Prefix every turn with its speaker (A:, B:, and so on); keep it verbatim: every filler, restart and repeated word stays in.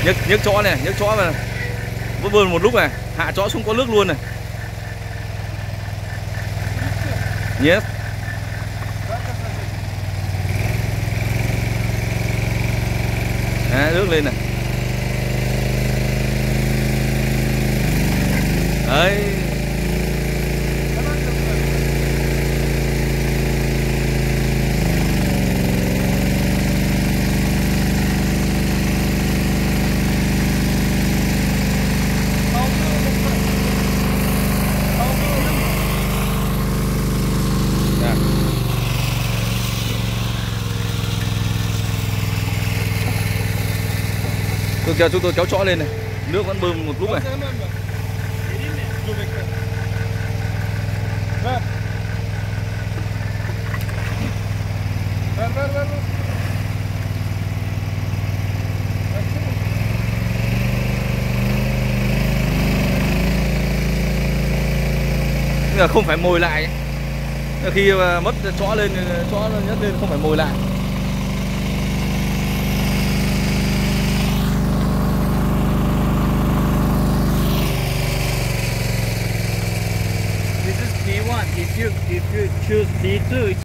A: nhấc nhấc chõ này, nhấc chõ vào vớt vườn một lúc này, hạ chõ xuống có nước luôn này. Yes. Đấy, nước lên này. Đấy. Tôi kéo chúng tôi kéo chõ lên này, nước vẫn bơm một lúc này. Nhưng mà không phải mồi lại. Khi mất chõ lên, chõ nhấc lên không phải mồi lại.
B: This is P one. If you if you choose P two,